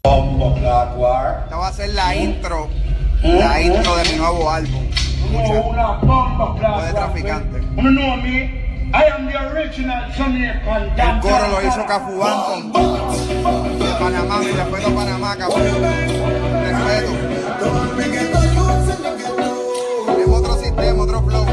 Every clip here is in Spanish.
Esta va a ser la intro de mi nuevo álbum. De Traficante. El coro lo hizo Cafu Banton de Panamá, mi respeto a Panamá, Cafu. Respeto. Es otro sistema, otro flow.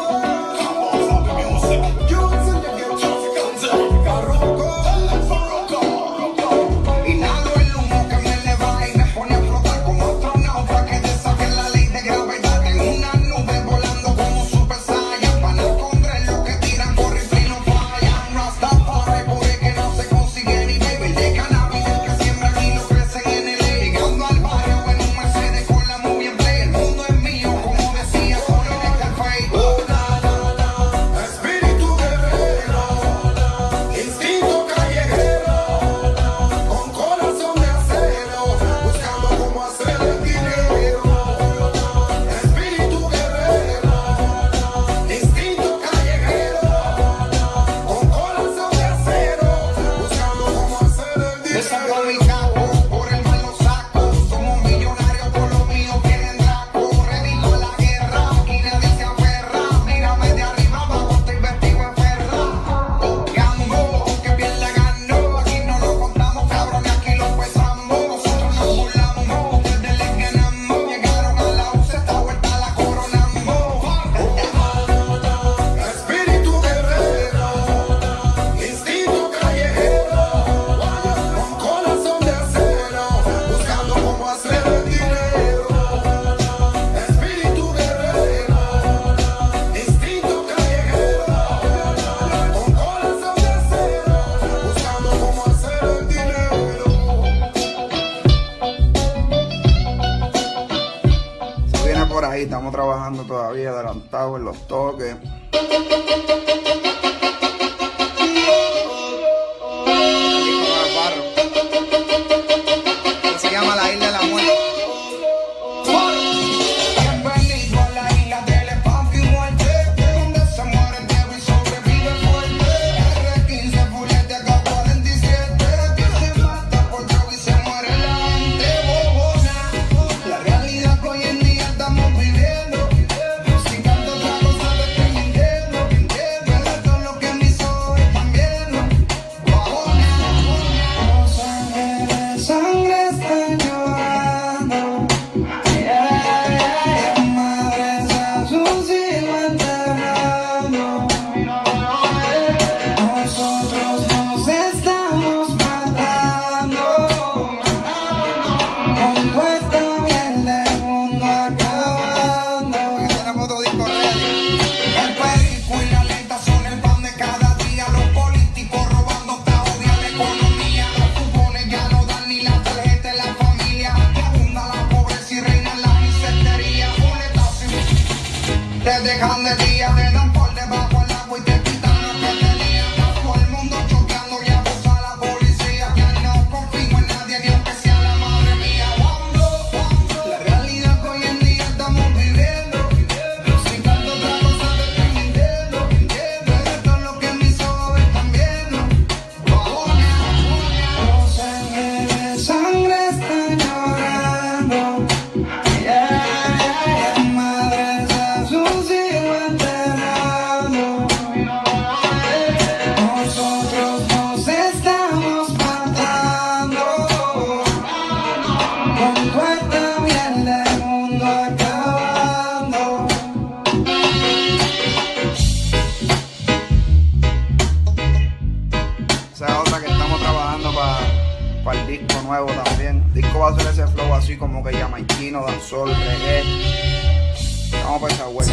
Estamos trabajando todavía adelantados en los toques. Se llama La Isla de la Muerte. Bienvenido a la isla del espanto y muerte, donde se muere el diablo y sobrevive fuerte. R15, fulete, AK-47, que se mata por droga y se muere la gente bobona. La realidad que hoy en día estamos viviendo, musicando otra cosa de que mintiendo, pero esto es lo que mis ojos están viendo. Bobona, los ángeles, sangre están llorando. Madres a sus hijos enterrando. Nosotros nos estamos matando. Con vuestra miel del mundo acabando. Que tenemos todo disco ready. El perico y la lenta son el pan de cada día. Los políticos robando hasta odiar la economía. Los cupones ya no dan ni la tarjeta de la familia. Que abunda la pobreza y reina la miseria. Boletazo y te dejan de día, te dan por debajo el agua y te quitan lo que tenías. Todo el mundo choqueando y abusa a la policía. Ya no confío en nadie, ni aunque sea la madre mía. La realidad que hoy en día estamos viviendo, musicando otra cosa de que mintiendo, pero esto es lo que mis ojos están viendo. Los ángeles, sangre están llorando. Madres a sus hijos enterrando. Nosotros nos estamos matando. Con cuesta miel del mundo acabando. Esa es otra que estamos trabajando para el disco nuevo también. El disco va a ser ese flow así como que jamaiquino, dancehall, reggae. Vamos para esa vuelta.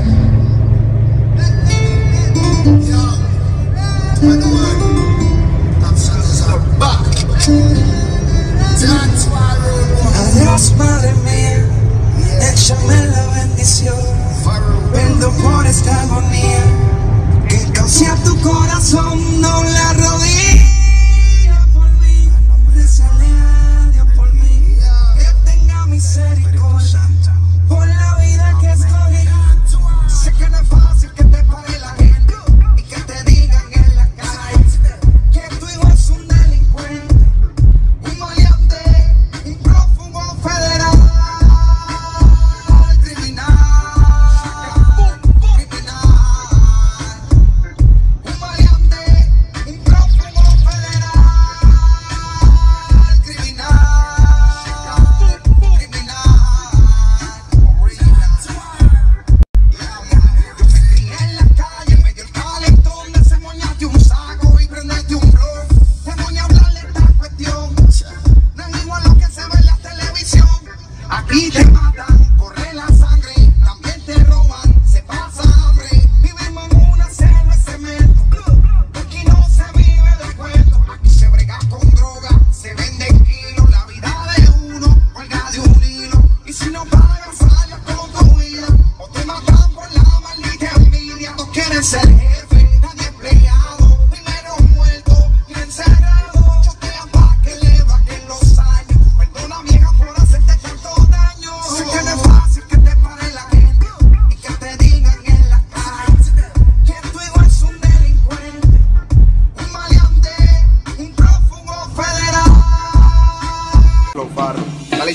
Adiós, madre mía, échame la bendición. Perdón por esta agonía que causé a tu corazón. No la rodilla por mí, rezale a Dios por mí, que tenga misericordia por la vida que escogí. Sé que no es fácil que te pare la gente y que te digan que tu hijo es un delincuente, un maleante.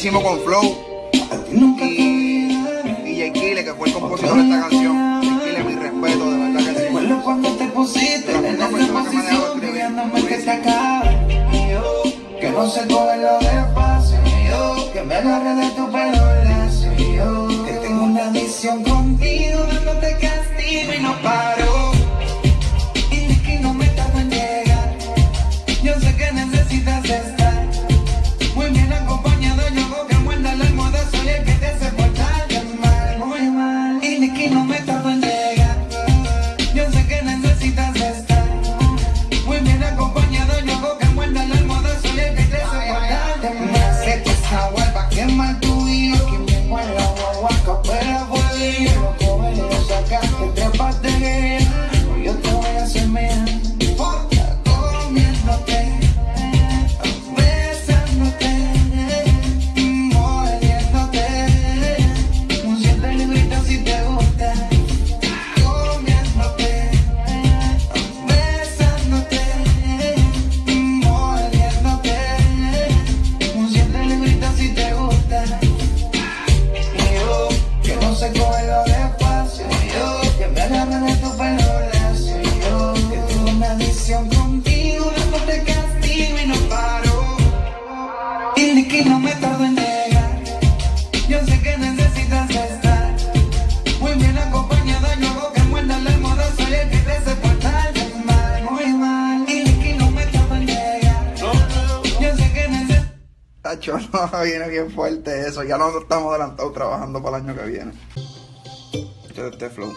hicimos con Flow y Jay Kile, que fue el compositor de esta canción. Jay Kile, mi respeto, de verdad que sí. Recuerdo cuando te pusiste en esa posición, pidiéndome que se acabe. Y yo, que no se coge lo despacio. Y yo, que me agarre de tu pelo lacio. Y yo, que tengo una adicción contigo, dándote castigo y no paro. Y es que no me tardo en llegar. Yo sé que necesitas estar muy bien acompañado. Yo hago que muerda la almohada, soy el que te hace portarte mal, muy mal. Y es que no me tardo en llegar. Yo sé que necesitas estar muy bien acompañado. Yo hago que muerda la almohada, soy el que te hace portarte mal. Se te agua pa' quemar tu hijo. Que me muera guaguaca, pero fue yo. Lo coge, lo sacaste, trepaste bien. Yo te voy a hacer mía. Comiéndote, besándote, mordiéndote. Un 7 libritos si te gusta. Comiéndote, besándote, mordiéndote. Un 7 libritos si te gusta. Y yo, que no se coge lo despacio. Y yo, que me agarre de tu pelo lacio. Y yo, que tengo una adicción contigo, dándote castigo y no paro. Y ni que no me tardo en llegar. Yo sé que necesitas estar muy bien acompañada. Yo hago que muerda la almohada, soy el que te hace portarte mal, muy mal. Y ni que no me tardo en llegar. Yo sé que necesitas. Tacho, no, viene bien fuerte eso. Ya nosotros estamos adelantados trabajando para el año que viene. Este Flow.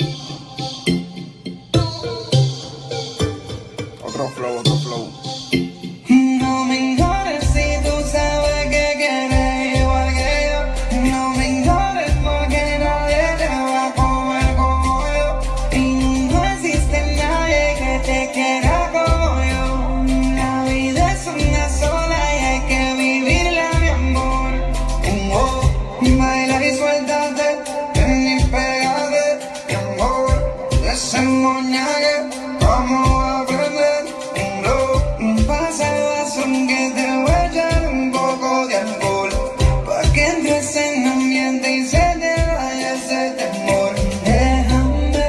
Otro flow, otro flow. No me ignores si tú sabes que quieres igual que yo. No me ignores porque nadie te va a comer como yo. Y no existe nadie que te quiera como yo. La vida es una sola y hay que vivirla, mi amor. Baila y suéltate, ven y pégate, mi amor. Desemboñague, vamos a aprender. Pasa el vaso que te voy a echar un poco de alcohol, pa' que entres en ambiente y se te vaya ese temor. Déjame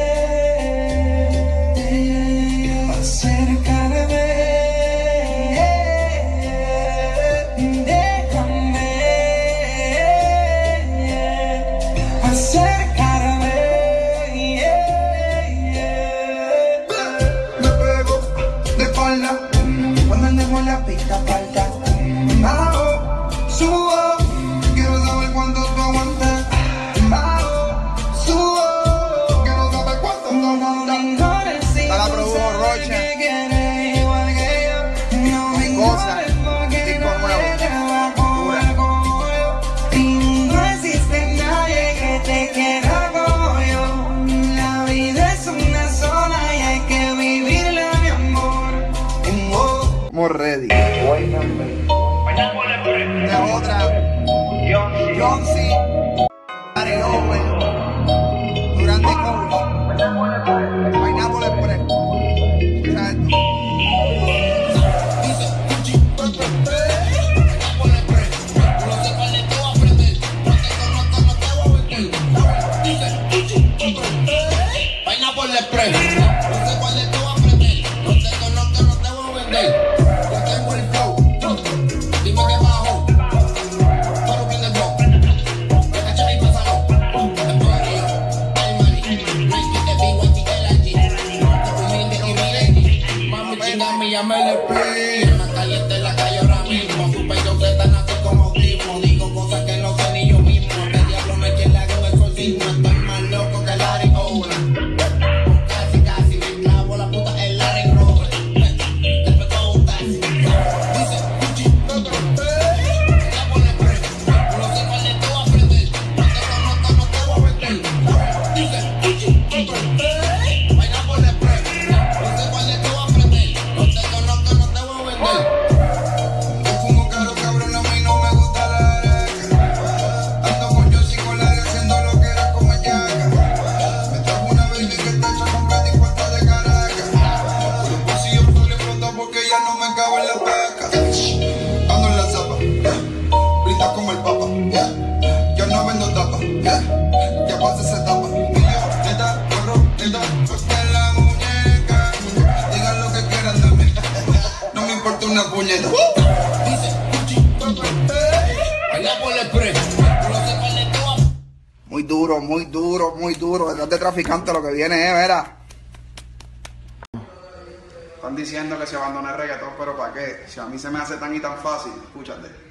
acercarme, déjame acercarme. Me pego de espalda cuando andemos la pista falta. Bajo, subo, quiero saber cuánto tú aguantas. Bajo, subo, quiero saber cuánto tú aguantas. Está la probó Rocha. Igual que yo. No me Cosa, ignores porque disco nadie te nuevo. va a comer como yo. Y no existe nadie que te quiera como yo. La vida es una sola y hay que vivirla, mi amor. Estamos ready. De otra. John C. Gary Owen. Durante Coach. Pineapple Express. Exacto. Pineapple Express. No sé cuál de tú vas a aprender. No te conozco, no te voy a vender. Yo tengo el flow. Dime que bajo. Pero prende el flow. Me cacha y pásalo. Estoy arriba. Ay, mari. Nike, te vi, guay, el allí. Te humilde y miren. Mami, chinga, me llama el spray. En la caliente, en la calle ahora mismo. Su pecho se están así como autismo. Digo cosas que no sé ni yo mismo. Que diablo me quiere le hago un exorcismo. Estoy más loco que Larry Owen. Casi me clavo la puta en la Range Rover. Te pego un taxi. Dice, Pineapple Express. No sé cuál de tú vas a aprender. No te conozco, no te voy a vender. Dice, Pineapple Express. No sé cuál de tú vas a aprender. No te conozco, no te voy a vender. una puñeta. Dice, baila por el express. Tú lo sepas de todo. Muy duro, muy duro, muy duro. Detrás de Traficante lo que viene verá. Están diciendo que se abandona el reggaetón, pero ¿para qué? Si a mí se me hace tan y tan fácil, escúchate.